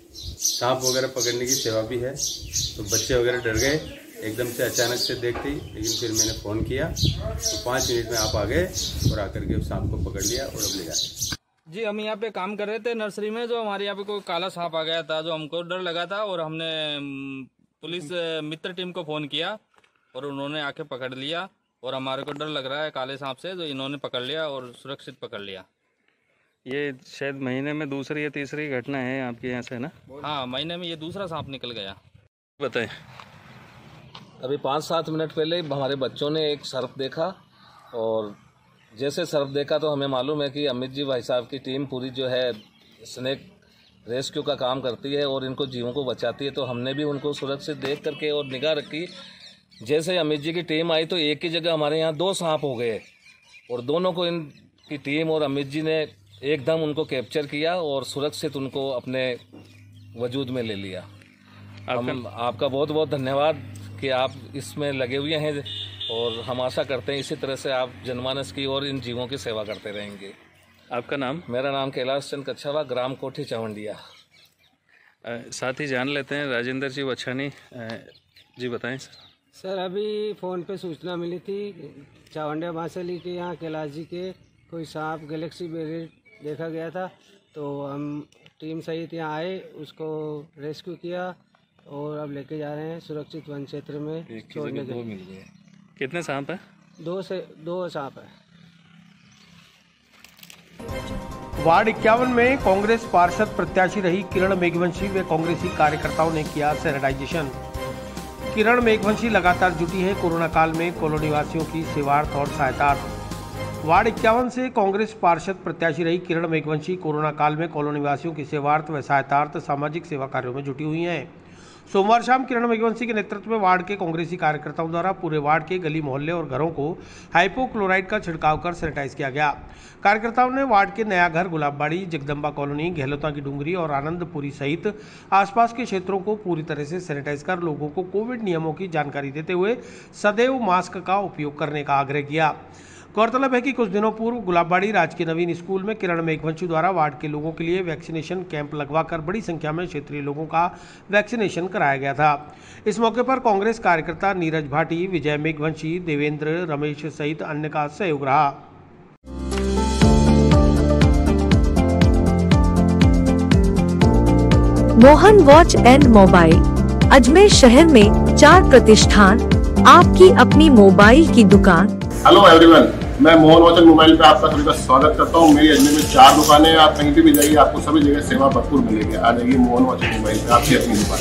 Speaker 16: सांप वगैरह पकड़ने की सेवा भी है। तो बच्चे वगैरह डर गए एकदम से अचानक से देखते ही, लेकिन फिर मैंने फ़ोन किया तो पाँच मिनट में आप आ गए और आकर के उस सांप को पकड़ लिया और अब ले जाए।
Speaker 17: जी हम यहाँ पे काम कर रहे थे नर्सरी में, जो हमारे यहाँ पे कोई काला सांप आ गया था, जो हमको डर लगा था और हमने पुलिस मित्र टीम को फ़ोन किया और उन्होंने आके पकड़ लिया। और हमारे को डर लग रहा है काले सांप से, जो इन्होंने पकड़ लिया और सुरक्षित पकड़ लिया।
Speaker 18: ये शायद महीने में दूसरी या तीसरी घटना है आपके यहाँ से ना?
Speaker 17: हाँ, महीने में ये दूसरा सांप निकल गया।
Speaker 18: बताएं।
Speaker 19: अभी पाँच सात मिनट पहले हमारे बच्चों ने एक सर्प देखा और जैसे सर्प देखा तो हमें मालूम है कि अमित जी भाई साहब की टीम पूरी जो है स्नेक रेस्क्यू का काम करती है और इनको जीवों को बचाती है। तो हमने भी उनको सुरक्षित देख करके और निगाह रखी। जैसे अमित जी की टीम आई तो एक ही जगह हमारे यहाँ दो सांप हो गए और दोनों को इनकी टीम और अमित जी ने एकदम उनको कैप्चर किया और सुरक्षित उनको अपने वजूद में ले लिया। हम आपका बहुत बहुत धन्यवाद कि आप इसमें लगे हुए हैं और हम आशा करते हैं इसी तरह से आप जनमानस की और इन जीवों की सेवा करते रहेंगे।
Speaker 18: आपका नाम?
Speaker 19: मेरा नाम कैलाश चंद कच्छावा, ग्राम कोठी चावंडिया।
Speaker 18: साथ ही जान लेते हैं राजेंद्र जी वछानी जी, बताएं सर।
Speaker 20: सर अभी फ़ोन पे सूचना मिली थी चावंडिया बांसली के यहाँ कैलाश जी के कोई सांप गैलेक्सी बेरिड देखा गया था, तो हम टीम सहित यहाँ आए, उसको रेस्क्यू किया और अब लेके जा रहे हैं सुरक्षित वन क्षेत्र में छोड़ने के लिए।
Speaker 18: कितने सांप हैं?
Speaker 20: दो से दो सांप है।
Speaker 3: वार्ड इक्यावन में कांग्रेस पार्षद प्रत्याशी रही किरण मेघवंशी व कांग्रेसी कार्यकर्ताओं ने किया सैनिटाइजेशन। किरण मेघवंशी लगातार जुटी है कोरोना काल में कॉलोनी वासियों की सेवार्थ और सहायतार्थ। वार्ड इक्यावन से कांग्रेस पार्षद प्रत्याशी रही किरण मेघवंशी कोरोना काल में कॉलोनी वासियों की सेवार्थ व सहायतार्थ सामाजिक सेवा कार्यों में जुटी हुई हैं। सोमवार शाम किरण मेघवंशी के नेतृत्व में वार्ड के कांग्रेसी कार्यकर्ताओं द्वारा पूरे वार्ड के गली मोहल्ले और घरों को हाइपोक्लोराइड का छिड़काव कर सैनिटाइज किया गया। कार्यकर्ताओं ने वार्ड के नया घर, गुलाबबाड़ी, जगदम्बा कॉलोनी, गहलोता की डूंगरी और आनंदपुरी सहित आसपास के क्षेत्रों को पूरी तरह से सैनिटाइज कर लोगों को कोविड नियमों की जानकारी देते हुए सदैव मास्क का उपयोग करने का आग्रह किया। गौरतलब है कि कुछ दिनों पूर्व गुलाबबाड़ी राजकीय नवीन स्कूल में किरण मेघवंशी द्वारा वार्ड के लोगों के लिए वैक्सीनेशन कैंप लगवाकर बड़ी संख्या में क्षेत्रीय लोगों का वैक्सीनेशन कराया गया था। इस मौके पर कांग्रेस कार्यकर्ता नीरज भाटी, विजय मेघवंशी, देवेंद्र, रमेश सहित अन्य का सहयोग रहा।
Speaker 1: Mohan watch and mobile Ajmer शहर में चार प्रतिष्ठान, आपकी अपनी मोबाइल की दुकान।
Speaker 4: हेलो एवरीवन, मैं मोहन वॉच एंड मोबाइल पे आपका सभी का स्वागत करता हूँ। मेरी अजमेर में चार दुकानें हैं, आप कहीं पे भी जाइए आपको सभी जगह सेवा भरपूर मिलेगी। आ जाइए मोहन वॉच एंड मोबाइल पे, आपकी अपनी दुकान,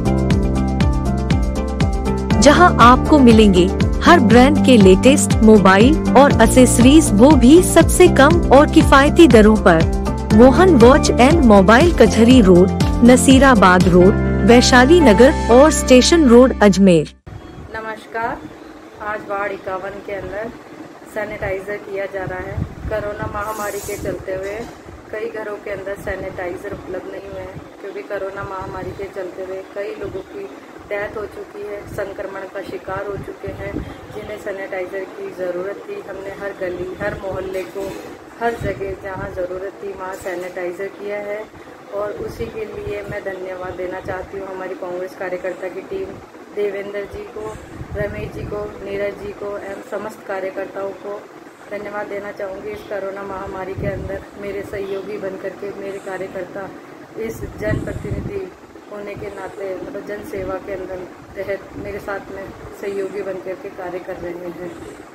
Speaker 1: जहां आपको मिलेंगे हर ब्रांड के लेटेस्ट मोबाइल और एसेसरीज, वो भी सबसे कम और किफायती दरों पर। Mohan watch and mobile, Kachahari road, Nasirabad road, Vaishali Nagar और स्टेशन रोड, अजमेर।
Speaker 21: नमस्कार, आज वार्ड इक्यावन के अंदर सैनिटाइज़र किया जा रहा है। कोरोना महामारी के चलते हुए कई घरों के अंदर सैनिटाइज़र उपलब्ध नहीं हुए हैं, क्योंकि कोरोना महामारी के चलते हुए कई लोगों की डेथ हो चुकी है, संक्रमण का शिकार हो चुके हैं, जिन्हें सैनिटाइज़र की ज़रूरत थी। हमने हर गली, हर मोहल्ले को, हर जगह जहां ज़रूरत थी वहां सैनिटाइज़र किया है और उसी के लिए मैं धन्यवाद देना चाहती हूं हमारी कांग्रेस कार्यकर्ता की टीम, देवेंद्र जी को, रमेश जी को, नीरज जी को एवं समस्त कार्यकर्ताओं को धन्यवाद देना चाहूँगी। इस कोरोना महामारी के अंदर मेरे सहयोगी बनकर के मेरे कार्यकर्ता इस जनप्रतिनिधि होने के नाते, मतलब जन सेवा के अंदर तहत मेरे साथ में सहयोगी बनकर के कार्य कर रहे हैं।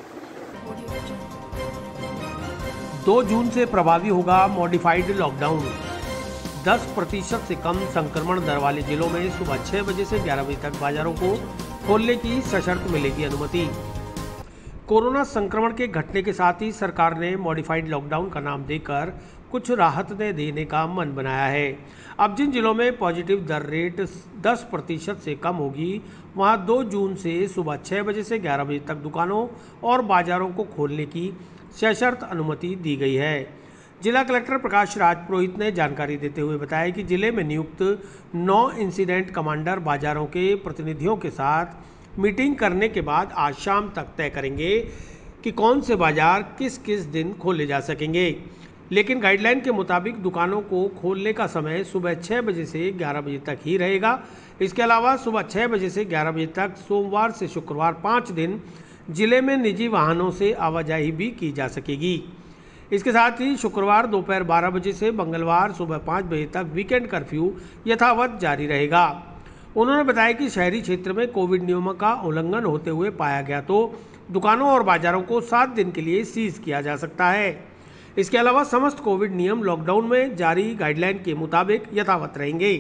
Speaker 3: दो जून से प्रभावी होगा मॉडिफाइड लॉकडाउन। दस प्रतिशत से कम संक्रमण दर वाले जिलों में सुबह छह बजे से ग्यारह बजे तक बाजारों को खोलने की सशर्त मिलेगी अनुमति। कोरोना संक्रमण के घटने के साथ ही सरकार ने मॉडिफाइड लॉकडाउन का नाम देकर कुछ राहत दे देने का मन बनाया है। अब जिन जिलों में पॉजिटिव दर रेट दस प्रतिशत से कम होगी, वहां दो जून से सुबह छह बजे से ग्यारह बजे तक दुकानों और बाजारों को खोलने की सशर्त अनुमति दी गई है। जिला कलेक्टर प्रकाश राज पुरोहित ने जानकारी देते हुए बताया कि जिले में नियुक्त नौ इंसिडेंट कमांडर बाजारों के प्रतिनिधियों के साथ मीटिंग करने के बाद आज शाम तक तय करेंगे कि कौन से बाजार किस किस दिन खोले जा सकेंगे। लेकिन गाइडलाइन के मुताबिक दुकानों को खोलने का समय सुबह छः बजे से ग्यारह बजे तक ही रहेगा। इसके अलावा सुबह छः बजे से ग्यारह बजे तक सोमवार से शुक्रवार पाँच दिन जिले में निजी वाहनों से आवाजाही भी की जा सकेगी। इसके साथ ही शुक्रवार दोपहर बारह बजे से मंगलवार सुबह पाँच बजे तक वीकेंड कर्फ्यू यथावत जारी रहेगा। उन्होंने बताया कि शहरी क्षेत्र में कोविड नियमों का उल्लंघन होते हुए पाया गया तो दुकानों और बाजारों को सात दिन के लिए सीज किया जा सकता है। इसके अलावा समस्त कोविड नियम लॉकडाउन में जारी गाइडलाइन के मुताबिक यथावत रहेंगे।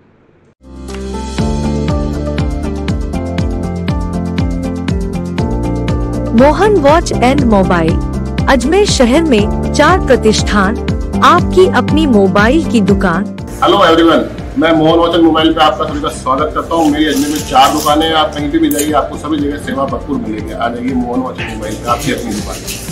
Speaker 1: Mohan watch and mobile Ajmer शहर में चार प्रतिष्ठान, आपकी अपनी मोबाइल की दुकान।
Speaker 4: हेलो एवरीवन, मैं मोहन वॉच एंड मोबाइल पे आपका सभी का स्वागत करता हूँ। मेरी अजमेर में चार दुकानें हैं, आप कहीं भी, भी जाइए आपको सभी जगह सेवा भरपूर मिलेगी। आ जाइए मोहन वॉच एंड मोबाइल पे, आपकी अपनी दुकान,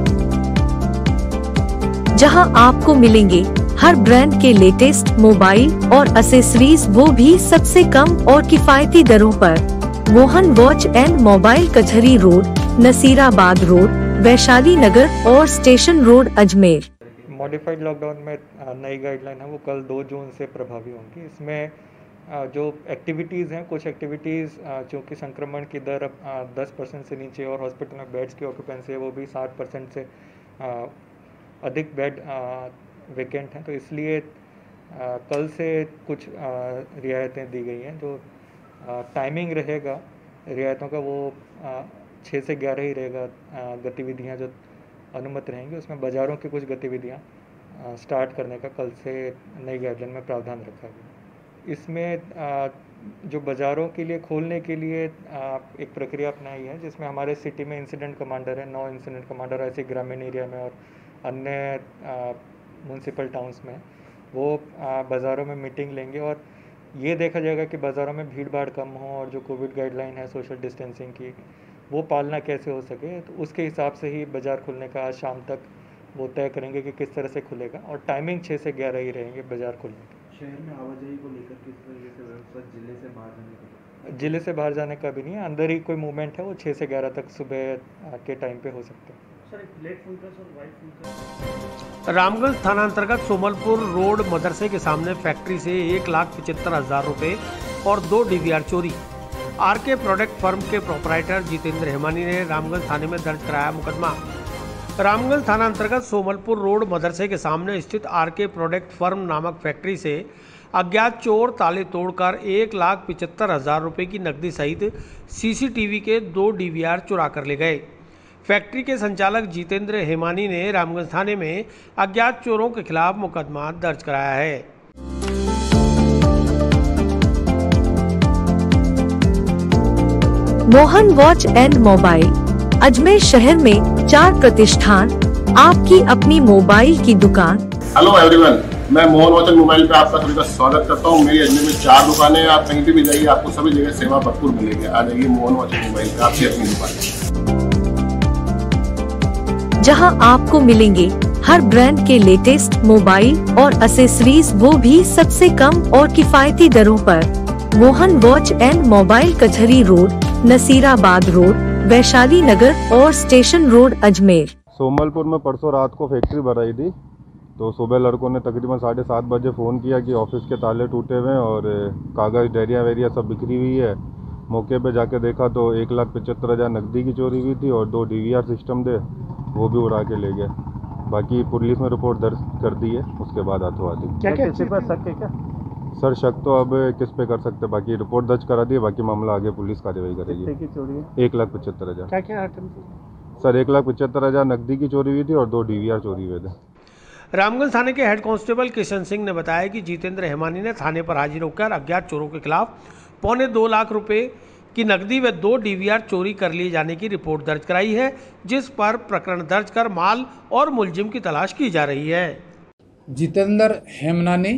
Speaker 1: जहां आपको मिलेंगे हर ब्रांड के लेटेस्ट मोबाइल और एसेसरीज, वो भी सबसे कम और किफायती दरों पर। Mohan watch and mobile Kachahari road, Nasirabad road, Vaishali Nagar और station road Ajmer.
Speaker 2: Modified lockdown में नई गाइडलाइन है वो कल दो जून से प्रभावी होंगी। इसमें जो एक्टिविटीज़ हैं, कुछ एक्टिविटीज़ चूँकि संक्रमण की दर अब दस परसेंट से नीचे और हॉस्पिटल में बेड्स की ऑक्यूपेंसी है वो भी साठ परसेंट से अधिक बेड वेकेंट हैं, तो इसलिए कल से कुछ रियायतें दी गई हैं। जो टाइमिंग रहेगा रियायतों का वो छः से ग्यारह ही रहेगा। गतिविधियां जो अनुमत रहेंगी उसमें बाज़ारों की कुछ गतिविधियां स्टार्ट करने का कल से नई गाइडलाइन में प्रावधान रखा गया। इसमें जो बाज़ारों के लिए खोलने के लिए एक प्रक्रिया अपनाई है जिसमें हमारे सिटी में इंसिडेंट कमांडर है, नौ इंसिडेंट कमांडर ऐसे ग्रामीण एरिया में और अन्य म्यूनसिपल टाउन्स में वो बाज़ारों में मीटिंग लेंगे और ये देखा जाएगा कि बाज़ारों में भीड़ भाड़ कम हो और जो कोविड गाइडलाइन है सोशल डिस्टेंसिंग की वो पालना कैसे हो सके, तो उसके हिसाब से ही बाज़ार खुलने का आज शाम तक वो तय करेंगे कि किस तरह से खुलेगा और टाइमिंग छः से ग्यारह ही रहेंगे बाज़ार खुलने की।
Speaker 12: शहर में आवाजाही को लेकर किस तरह से व्यवस्था जिले से बाहर जाने का?
Speaker 2: जिले से बाहर जाने का भी नहीं है, अंदर ही कोई मूवमेंट है वो छः से ग्यारह तक सुबह के टाइम पे हो सकता है।
Speaker 3: रामगंज थाना अंतर्गत सोमलपुर रोड मदरसे के सामने फैक्ट्री से एक लाख पचहत्तर हजार रुपए और दो डीवीआर चोरी। आर के प्रोडक्ट फर्म के प्रोपराइटर जितेंद्र हेमानी ने रामगंज थाने में दर्ज कराया मुकदमा। रामगंज थाना अंतर्गत सोमलपुर रोड मदरसे के सामने स्थित आर के प्रोडक्ट फर्म नामक फैक्ट्री से अज्ञात चोर ताले तोड़कर एक लाख पचहत्तर हजार रुपये की नकदी सहित सीसीटीवी के दो डीवीआर चुरा कर ले गए। फैक्ट्री के संचालक जितेंद्र हेमानी ने रामगंज थाने में अज्ञात चोरों के खिलाफ मुकदमा दर्ज कराया है।
Speaker 1: Mohan watch and mobile Ajmer शहर में चार प्रतिष्ठान, आपकी अपनी मोबाइल की दुकान।
Speaker 4: हेलो एवरीवन, मैं मोहन वॉच एंड मोबाइल पे आपका सभी का स्वागत करता हूँ। मेरी अजमेर में चार दुकानें हैं, आप कहीं भी, भी जाइए आपको सभी जगह सेवा भरपूर मिलेगी। आ जाइए मोहन वॉच एंड मोबाइल पे, आपकी अपनी दुकान,
Speaker 1: जहां आपको मिलेंगे हर ब्रांड के लेटेस्ट मोबाइल और एसेसरीज, वो भी सबसे कम और किफायती दरों पर। Mohan watch and mobile Kachahari road, Nasirabad road, Vaishali Nagar और स्टेशन रोड अजमेर।
Speaker 22: सोमलपुर में परसों रात को फैक्ट्री भराई थी तो सुबह लड़कों ने तकरीबन साढ़े सात बजे फ़ोन किया कि ऑफिस के ताले टूटे हुए हैं और कागज़ डायरिया वेरिया सब बिखरी हुई है। मौके पे जाके देखा तो एक लाख पचहत्तर हज़ार नकदी की चोरी हुई थी और दो डीवीआर सिस्टम थे वो भी उड़ा के ले गए। बाकी पुलिस में रिपोर्ट दर्ज कर दी है, उसके बाद हाथों हाथी।
Speaker 5: क्या क्या किसी पर शक है क्या?
Speaker 22: सर शक तो अब किस पे कर सकते, बाकी रिपोर्ट दर्ज करा दी है, बाकी मामला आगे पुलिस कार्रवाई करेगी।
Speaker 5: कितने की चोरी है?
Speaker 22: एक लाख पचहत्तर हज़ार।
Speaker 5: क्या क्या आइटम थी?
Speaker 22: सर एक लाख पचहत्तर हज़ार नकदी की चोरी हुई थी और दो डीवीआर चोरी हुए थे।
Speaker 3: रामगंज थाने के हेड कांस्टेबल किशन सिंह ने बताया कि जितेंद्र हेमानी ने थाने पर हाजिर होकर अज्ञात चोरों के खिलाफ पौने दो लाख रुपए की नकदी व दो डीवीआर चोरी कर लिए जाने की रिपोर्ट दर्ज कराई है, जिस पर प्रकरण दर्ज कर माल और मुलजिम की तलाश की जा रही है।
Speaker 23: जितेंद्र हेमनानी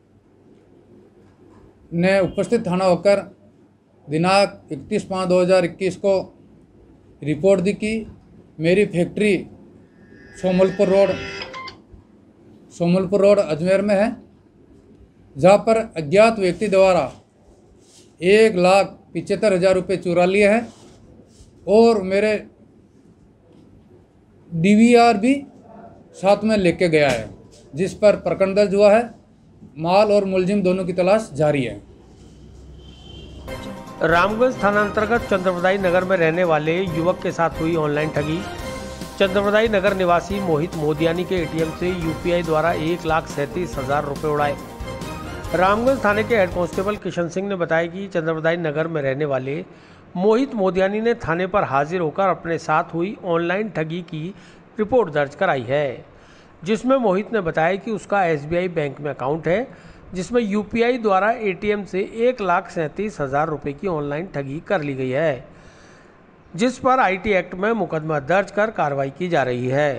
Speaker 23: ने उपस्थित थाना होकर दिनांक इकतीस पाँच दो हज़ार इक्कीस को रिपोर्ट दी कि मेरी factory Somalpur road Somalpur road Ajmer में है, जहाँ पर अज्ञात व्यक्ति द्वारा एक लाख पिचहत्तर हज़ार रुपये चुरा लिए हैं और मेरे डीवीआर भी साथ में लेके गया है, जिस पर प्रकरण दर्ज हुआ है। माल और मुलजिम दोनों की तलाश जारी है।
Speaker 3: रामगंज थाना अंतर्गत चंद्रवदाई नगर में रहने वाले युवक के साथ हुई ऑनलाइन ठगी। चंद्रवदाई नगर निवासी मोहित मोदियानी के एटीएम से यूपीआई द्वारा एक लाख सैंतीस हजार रुपये उड़ाए। रामगंज थाने के हेड कांस्टेबल किशन सिंह ने बताया कि चंद्रवदाई नगर में रहने वाले मोहित मोदियानी ने थाने पर हाजिर होकर अपने साथ हुई ऑनलाइन ठगी की रिपोर्ट दर्ज कराई है, जिसमें मोहित ने बताया कि उसका एसबीआई बैंक में अकाउंट है, जिसमें यूपीआई द्वारा एटीएम से एक लाख सैंतीस हजार रुपये की ऑनलाइन ठगी कर ली गई है, जिस पर आईटी एक्ट में मुकदमा दर्ज कर कार्रवाई की जा रही है।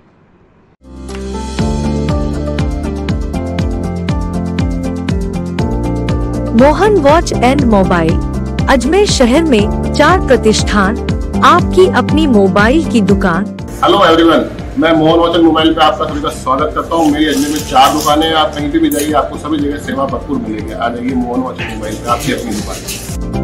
Speaker 1: Mohan watch and mobile Ajmer शहर में चार प्रतिष्ठान, आपकी अपनी मोबाइल की दुकान।
Speaker 4: हेलो एवरीवन, मैं मोहन वॉच एंड मोबाइल पे आपका सभी का स्वागत करता हूँ। मेरी अजमेर में चार दुकानें हैं, आप कहीं भी, भी जाइए आपको सभी जगह सेवा भरपूर मिलेगी। आ जाइए मोहन वॉच एंड मोबाइल पे, आपकी अपनी दुकान,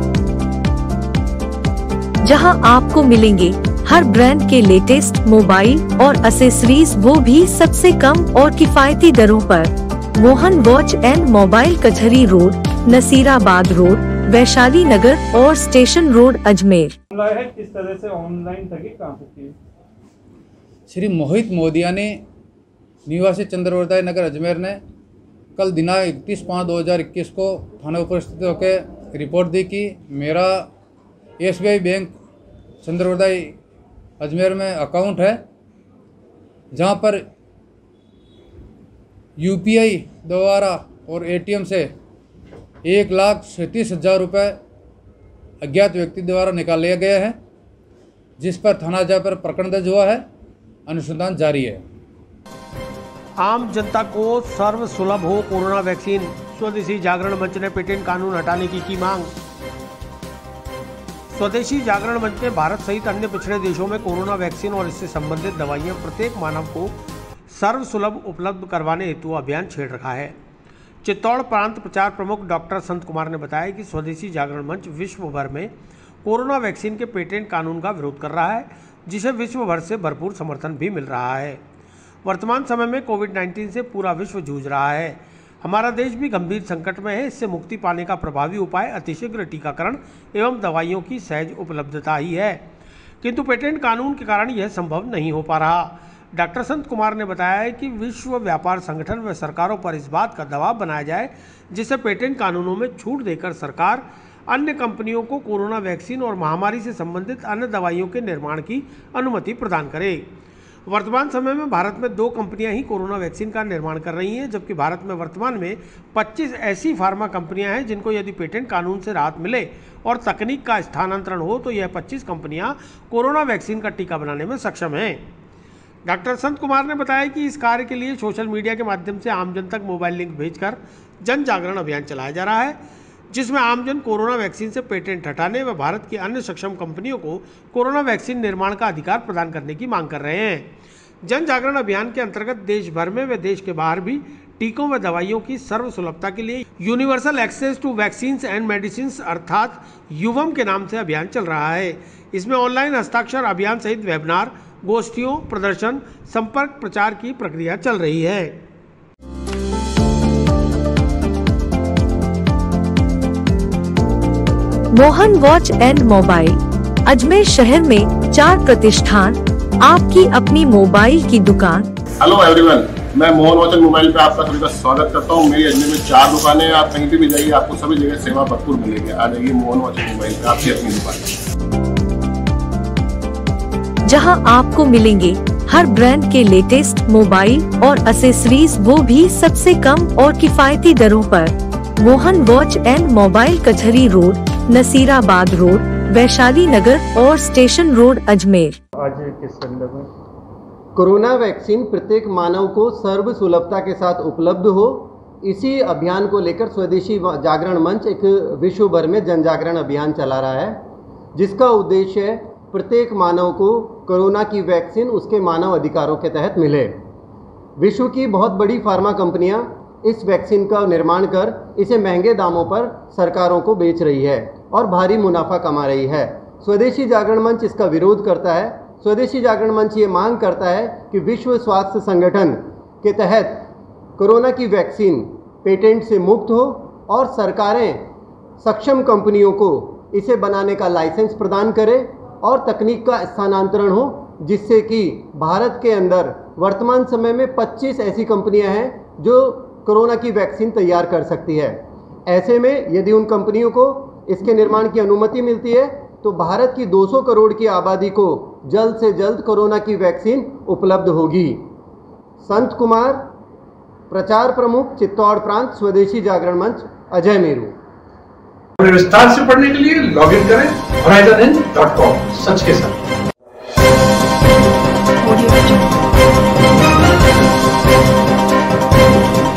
Speaker 1: जहां आपको मिलेंगे हर ब्रांड के लेटेस्ट मोबाइल और एसेसरीज, वो भी सबसे कम और किफायती दरों पर। Mohan watch and mobile Kachahari road, Nasirabad road, Vaishali Nagar और स्टेशन रोड अजमेर।
Speaker 5: किस तरह से ऑनलाइन ठगी कहां से की?
Speaker 23: श्री मोहित मोदियानी निवासी चंद्रवदाई नगर अजमेर ने कल दिनांक इकतीस पाँच दो हज़ार इक्कीस को थाना उपस्थित होकर रिपोर्ट दी कि मेरा एसबीआई बैंक चंद्रवदाई अजमेर में अकाउंट है, जहां पर यूपीआई द्वारा और एटीएम से एक लाख सैंतीस हज़ार रुपये अज्ञात व्यक्ति द्वारा निकाल लिया गया है, जिस पर थाना जा पर प्रकरण दर्ज हुआ है। अनुसंधान जारी है।
Speaker 3: आम जनता को सर्व सुलभ हो कोरोना वैक्सीन, स्वदेशी जागरण मंच ने पेटेंट कानून हटाने की की मांग। स्वदेशी जागरण मंच ने भारत सहित अन्य पिछड़े देशों में कोरोना वैक्सीन और इससे संबंधित दवाइयां प्रत्येक मानव को सर्व सुलभ उपलब्ध करवाने हेतु अभियान छेड़ रखा है। चित्तौड़ प्रांत प्रचार प्रमुख डॉक्टर संत कुमार ने बताया कि स्वदेशी जागरण मंच विश्व भर में कोरोना वैक्सीन के पेटेंट कानून का विरोध कर रहा है, जिसे विश्व भर से भरपूर समर्थन भी मिल रहा है। वर्तमान समय में कोविड नाइन्टीन से पूरा विश्व जूझ रहा है। हमारा देश भी गंभीर संकट में है। इससे मुक्ति पाने का प्रभावी उपाय अतिशीघ्र टीकाकरण एवं दवाइयों की सहज उपलब्धता ही है, किंतु पेटेंट कानून के कारण यह संभव नहीं हो पा रहा। डॉक्टर संत कुमार ने बताया कि विश्व व्यापार संगठन व सरकारों पर इस बात का दबाव बनाया जाए जिससे पेटेंट कानूनों में छूट देकर सरकार अन्य कंपनियों को कोरोना वैक्सीन और महामारी से संबंधित अन्य दवाइयों के निर्माण की अनुमति प्रदान करे। वर्तमान समय में भारत में दो कंपनियां ही कोरोना वैक्सीन का निर्माण कर रही हैं, जबकि भारत में वर्तमान में पच्चीस ऐसी फार्मा कंपनियां हैं जिनको यदि पेटेंट कानून से राहत मिले और तकनीक का स्थानांतरण हो तो यह पच्चीस कंपनियां कोरोना वैक्सीन का टीका बनाने में सक्षम हैं। डॉक्टर संत कुमार ने बताया कि इस कार्य के लिए सोशल मीडिया के माध्यम से आमजन तक मोबाइल लिंक भेजकर जन जागरण अभियान चलाया जा रहा है, जिसमें आमजन कोरोना वैक्सीन से पेटेंट हटाने व भारत की अन्य सक्षम कंपनियों को कोरोना वैक्सीन निर्माण का अधिकार प्रदान करने की मांग कर रहे हैं। जन जागरण अभियान के अंतर्गत देश भर में व देश के बाहर भी टीकों व दवाइयों की सर्व सुलभता के लिए universal access to vaccine and medicine अर्थात यूवम के नाम से अभियान चल रहा है। इसमें ऑनलाइन हस्ताक्षर अभियान सहित वेबिनार, गोष्ठियों, प्रदर्शन, संपर्क प्रचार की प्रक्रिया चल रही है।
Speaker 1: Mohan watch and mobile Ajmer शहर में चार प्रतिष्ठान, आपकी अपनी मोबाइल की दुकान।
Speaker 4: हेलो एवरीवन, मैं मोहन वॉच एंड मोबाइल पे आपका सभी का स्वागत करता हूँ। मेरी अजमेर में चार दुकानें हैं, आप कहीं भी, भी जाइए आपको सभी जगह सेवा भरपूर मिलेगी। आ जाइए मोहन वॉच एंड मोबाइल पे, आपकी अपनी दुकान,
Speaker 1: जहां आपको मिलेंगे हर ब्रांड के लेटेस्ट मोबाइल और एसेसरीज, वो भी सबसे कम और किफायती दरों पर। Mohan watch and mobile Kachahari road, Nasirabad road, Vaishali Nagar और स्टेशन रोड अजमेर।
Speaker 5: आज किस संदर्भ में?
Speaker 6: कोरोना वैक्सीन प्रत्येक मानव को सर्व सुलभता के साथ उपलब्ध हो, इसी अभियान को लेकर स्वदेशी जागरण मंच एक विश्व भर में जन जागरण अभियान चला रहा है, जिसका उद्देश्य है प्रत्येक मानव को कोरोना की वैक्सीन उसके मानव अधिकारों के तहत मिले। विश्व की बहुत बड़ी फार्मा कंपनियां इस वैक्सीन का निर्माण कर इसे महंगे दामों पर सरकारों को बेच रही है और भारी मुनाफा कमा रही है। स्वदेशी जागरण मंच इसका विरोध करता है। स्वदेशी जागरण मंच ये मांग करता है कि विश्व स्वास्थ्य संगठन के तहत कोरोना की वैक्सीन पेटेंट से मुक्त हो और सरकारें सक्षम कंपनियों को इसे बनाने का लाइसेंस प्रदान करें और तकनीक का स्थानांतरण हो, जिससे कि भारत के अंदर वर्तमान समय में पच्चीस ऐसी कंपनियां हैं जो कोरोना की वैक्सीन तैयार कर सकती है। ऐसे में यदि उन कंपनियों को इसके निर्माण की अनुमति मिलती है तो भारत की दो सौ करोड़ की आबादी को जल्द से जल्द कोरोना की वैक्सीन उपलब्ध होगी। संत कुमार, प्रचार प्रमुख, चित्तौड़ प्रांत, स्वदेशी जागरण मंच, अजय मेरू।
Speaker 7: विस्तार से पढ़ने के लिए लॉग इन करें होराइजन हिंद डॉट कॉम, सच के साथ।
Speaker 8: Audio